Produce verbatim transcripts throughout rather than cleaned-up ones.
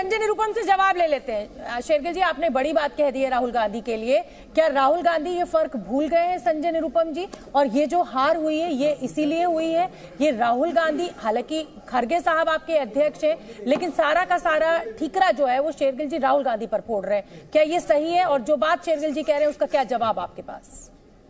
संजय निरुपम से जवाब ले लेते हैं। शेरगिल जी, आपने बड़ी बात कह दी है राहुल गांधी के लिए। क्या राहुल गांधी ये फर्क भूल गए हैं संजय निरुपम जी? और ये जो हार हुई है ये इसीलिए हुई है, ये राहुल गांधी, हालांकि खड़गे साहब आपके अध्यक्ष हैं, लेकिन सारा का सारा ठीकरा जो है वो शेरगिल जी राहुल गांधी पर फोड़ रहे हैं। क्या ये सही है? और जो बात शेरगिल जी कह रहे हैं उसका क्या जवाब आपके पास?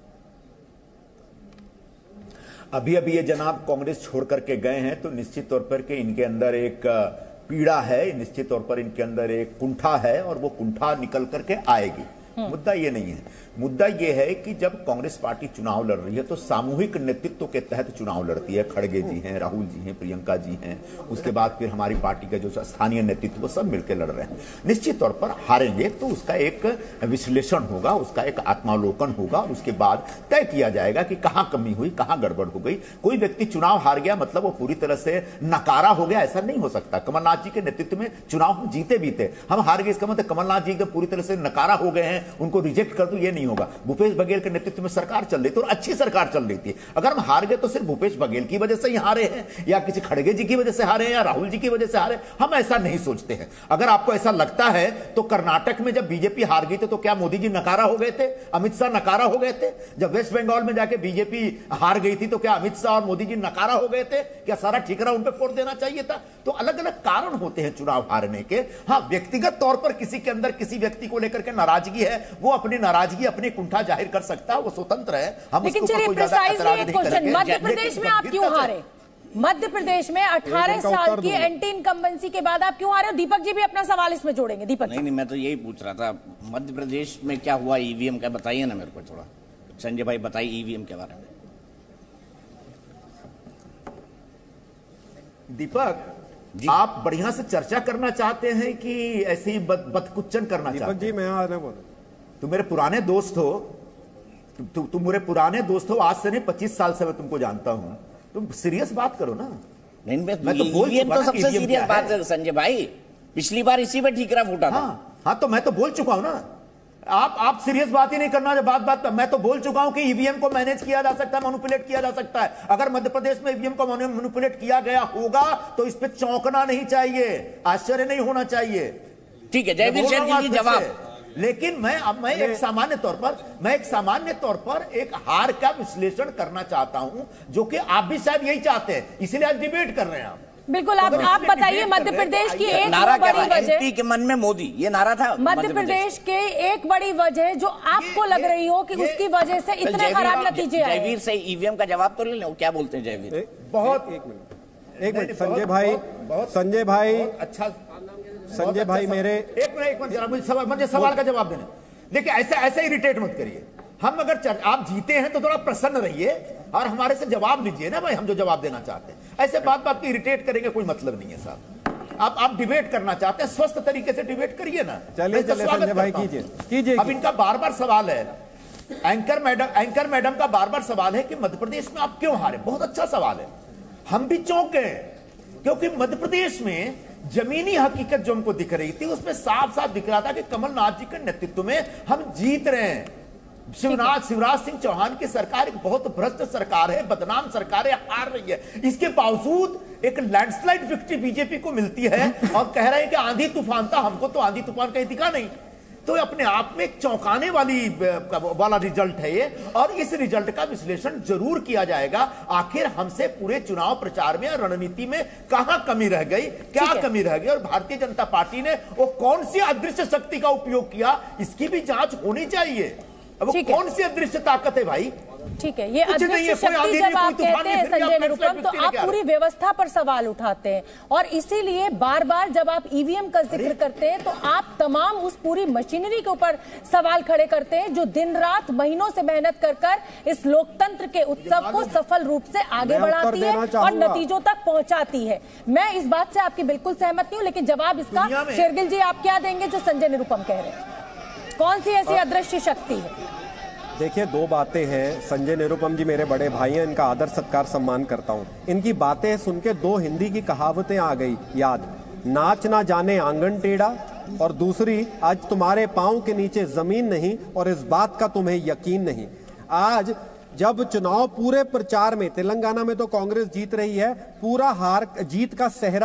अभी अभी ये जनाब कांग्रेस छोड़ करके गए हैं, तो निश्चित तौर पर कि इनके अंदर एक पीड़ा है, निश्चित तौर पर इनके अंदर एक कुंठा है और वो कुंठा निकल करके आएगी। मुद्दा ये नहीं है, मुद्दा ये है कि जब कांग्रेस पार्टी चुनाव लड़ रही है तो सामूहिक नेतृत्व के तहत चुनाव लड़ती है। खड़गे जी हैं, राहुल जी हैं, प्रियंका जी हैं, उसके बाद फिर हमारी पार्टी का जो स्थानीय नेतृत्व वो सब मिलकर लड़ रहे हैं। निश्चित तौर पर हारेंगे तो उसका एक विश्लेषण होगा, उसका एक आत्मावलोकन होगा और उसके बाद तय किया जाएगा कि कहां कमी हुई, कहां गड़बड़ हो गई। कोई व्यक्ति चुनाव हार गया मतलब वो पूरी तरह से नकारा हो गया, ऐसा नहीं हो सकता। कमलनाथ जी के नेतृत्व में चुनाव हम जीते भी थे, हम हार गए इसका मतलब कमलनाथ जी के पूरी तरह से नकारा हो गए हैं, उनको रिजेक्ट कर दूं, ये नहीं होगा। भूपेश बघेल के नेतृत्व में सरकार चल रही थी और अच्छी सरकार चल रही थी। अगर हम हार गए तो सिर्फ भूपेश बघेल की वजह से ही हारे हैं या किसी खड़गे जी की वजह से हारे हैं या राहुल जी की वजह से हारे, हम ऐसा नहीं सोचते हैं। अगर आपको ऐसा लगता है तो कर्नाटक में जब बीजेपी हार गई थी तो क्या मोदी जी नकारा हो गए थे, अमित शाह नकारा हो गए थे? जब वेस्ट बंगाल में जाके बीजेपी हार गई थी तो क्या अमित शाह और मोदी जी नकारा हो गए थे? क्या सारा ठीकरा उन पर फोड़ देना चाहिए था? तो अलग अलग कारण होते हैं चुनाव हारने के। हाँ, व्यक्तिगत तौर पर किसी के अंदर किसी व्यक्ति को लेकर के नाराजगी है, वो अपनी नाराजगी, अपनी कुंठा जाहिर कर सकता है, वो स्वतंत्र है। हम लेकिन चलिए प्रिसाइजली एक क्वेश्चन, मध्य प्रदेश में आप क्यों हारे? मध्य प्रदेश में अठारह साल की एंटी इनकम्बेंसी के बाद आप क्यों हारे? दीपक जी भी अपना सवाल इसमें जोड़ेंगे। दीपक नहीं नहीं, मैं तो यही पूछ रहा था, मध्य प्रदेश में क्या हुआ ईवीएम का, बताइए ना मेरे को थोड़ा। संजय भाई बताइए ईवीएम के बारे में। दीपक, आप बढ़िया से चर्चा करना चाहते हैं कि ऐसे ही बदकुच्चन करना चाहते हैं? दीपक जी, मैं आने बोल, तुम मेरे पुराने दोस्त हो, तुम तु, तु, मेरे पुराने दोस्त हो, आज से नहीं पच्चीस साल से मैं तुमको जानता हूं। तुम सीरियस बात करो ना। नहीं, मैं तो बोल चुका, तो सबसे सीरियस बात है संजय भाई, पिछली बार इसी पे ठीकरा फूटा था। हाँ, हाँ तो मैं तो बोल चुका हूं ना। आप आप सीरियस बात ही नहीं करना। बात बात मैं तो बोल चुका हूं कि ईवीएम को मैनेज किया जा सकता है, मैनिपुलेट किया जा सकता है। अगर मध्य प्रदेश में ईवीएम को मैनिपुलेट किया गया होगा तो इस पे चौंकना नहीं चाहिए, आश्चर्य नहीं होना चाहिए। ठीक है, जयवीर शेरगिल जी जवाब। लेकिन मैं अब मैं एक सामान्य तौर पर मैं एक सामान्य तौर पर एक हार का विश्लेषण करना चाहता हूं, जो कि आप भी शायद यही चाहते हैं, इसीलिए आज डिबेट कर रहे हैं आप। बिल्कुल, आप आप बताइए मध्य प्रदेश की एक नारा बड़ी वजह, एमपी के मन में मोदी, ये नारा था मध्य प्रदेश के एक बड़ी वजह जो आपको लग रही हो कि उसकी वजह से इतने खराब नतीजे आए। जयवीर से ईवीएम का जवाब तो ले लें, क्या बोलते हैं जयवीर? बहुत एक मिनट एक मिनट संजय भाई, संजय भाई अच्छा संजय भाई मेरे एक मिनट एक मिनट जरा मुझे सवाल मुझे सवाल का जवाब देना। देखिए, ऐसे ऐसे इरिटेट मत करिए। हम अगर आप जीते हैं तो थोड़ा प्रसन्न रहिए और हमारे से जवाब लीजिए ना भाई, हम जो जवाब देना चाहते हैं। ऐसे बात बात को इरिटेट करेंगे कोई मतलब नहीं है साहब। आप आप डिबेट करना चाहते हैं, स्वस्थ तरीके से डिबेट करिए ना। चलिए चलिए संजय भाई कीजिए कीजिए। अब इनका बार बार सवाल है, एंकर मैडम एंकर मैडम का बार बार सवाल है कि मध्य प्रदेश में आप क्यों हारे। बहुत अच्छा सवाल है, हम भी चौंके क्योंकि मध्य प्रदेश में जमीनी हकीकत जो हमको दिख रही थी उसमें साफ साफ दिख रहा था कि कमलनाथ जी के नेतृत्व में हम जीत रहे हैं। शिवराज शिवराज सिंह चौहान की सरकार एक बहुत भ्रष्ट सरकार है, बदनाम सरकार है, हार रही है। इसके बावजूद एक लैंडस्लाइड विक्ट्री बीजेपी को मिलती है और कह रहे हैं कि आंधी तूफान था, हमको तो आंधी तूफान कहीं दिखा नहीं। तो अपने आप में एक चौंकाने वाली वाला रिजल्ट है ये, और इस रिजल्ट का विश्लेषण जरूर किया जाएगा। आखिर हमसे पूरे चुनाव प्रचार में रणनीति में कहां कमी रह गई, क्या कमी रह गई, और भारतीय जनता पार्टी ने वो कौन सी अदृश्य शक्ति का उपयोग किया, इसकी भी जांच होनी चाहिए। अब कौन सी अदृश्य ताकत है भाई? ठीक है, ये अदृश्य शक्ति जब आप कहते हैं संजय निरुपम, तो आप पूरी व्यवस्था पर सवाल उठाते हैं, और इसीलिए बार बार जब आप ईवीएम का जिक्र करते हैं तो आप तमाम उस पूरी मशीनरी के ऊपर सवाल खड़े करते हैं जो दिन रात महीनों से मेहनत कर कर इस लोकतंत्र के उत्सव को सफल रूप से आगे बढ़ाती है और नतीजों तक पहुंचाती है। मैं इस बात से आपकी बिल्कुल सहमत नहीं हूं, लेकिन जवाब इसका शेरगिल जी आप क्या देंगे जो संजय निरुपम कह रहे हैं? कौन सी ऐसी अदृश्य शक्ति है? देखिए, दो बातें हैं। संजय निरुपम जी मेरे बड़े भाई हैं, इनका आदर सत्कार सम्मान करता हूं। इनकी बातें सुन के दो हिंदी की कहावतें आ गई याद, नाच ना जाने आंगन टेढ़ा, और दूसरी, आज तुम्हारे पांव के नीचे जमीन नहीं और इस बात का तुम्हें यकीन नहीं। आज जब चुनाव पूरे प्रचार में, तेलंगाना में तो कांग्रेस जीत रही है, पूरा हार जीत का सेहरा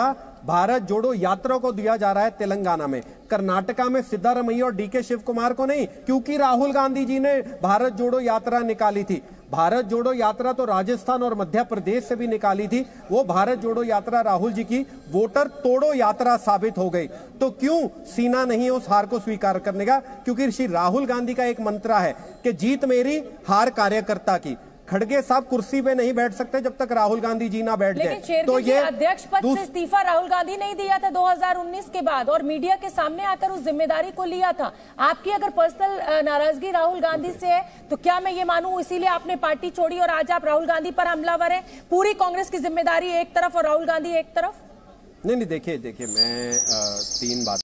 भारत जोड़ो यात्रा को दिया जा रहा है तेलंगाना में, कर्नाटका में सिद्धारमैया और डीके शिव कुमार को नहीं, क्योंकि राहुल गांधी जी ने भारत जोड़ो यात्रा निकाली थी। भारत जोड़ो यात्रा तो राजस्थान और मध्य प्रदेश से भी निकाली थी। वो भारत जोड़ो यात्रा राहुल जी की वोटर तोड़ो यात्रा साबित हो गई। तो क्यों सीना नहीं उस हार को स्वीकार करने का? क्योंकि श्री राहुल गांधी का एक मंत्र है कि जीत मेरी हार कार्यकर्ता की। खड़गे साहब कुर्सी पे नहीं बैठ सकते जब तक राहुल गांधी जी ना बैठ जाए। तो ये अध्यक्ष पद से इस्तीफा राहुल गांधी नहीं दिया था दो हज़ार उन्नीस के बाद, और मीडिया के सामने आकर उस जिम्मेदारी को लिया था। आपकी अगर पर्सनल नाराजगी राहुल गांधी से है तो क्या मैं ये मानूं इसीलिए आपने पार्टी छोड़ी और आज आप राहुल गांधी पर हमलावर हैं? पूरी कांग्रेस की जिम्मेदारी एक तरफ और राहुल गांधी एक तरफ। नहीं नहीं, देखिए देखिए मैं आ, तीन बात